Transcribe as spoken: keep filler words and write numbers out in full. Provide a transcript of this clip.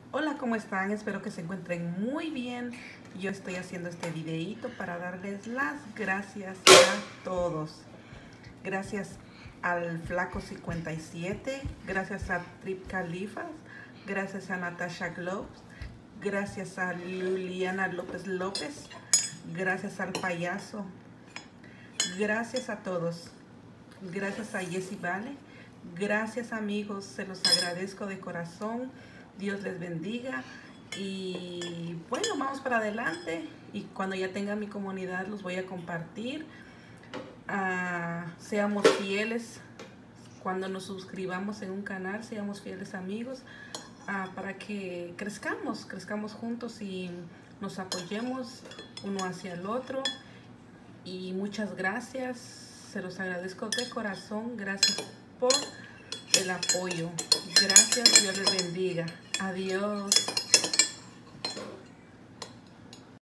Hola, ¿cómo están? Espero que se encuentren muy bien. Yo estoy haciendo este videito para darles las gracias a todos. Gracias al Flaco cincuenta y siete, gracias a Trip Califas, gracias a Natasha Globes, gracias a Liliana López López, gracias al Payaso, gracias a todos, gracias a Jessie Vale, gracias amigos, se los agradezco de corazón. Dios les bendiga y bueno, vamos para adelante y cuando ya tenga mi comunidad los voy a compartir. Uh, seamos fieles cuando nos suscribamos en un canal, seamos fieles amigos, uh, para que crezcamos, crezcamos juntos y nos apoyemos uno hacia el otro. Y muchas gracias, se los agradezco de corazón, gracias por el apoyo, gracias, Dios les bendiga, adiós.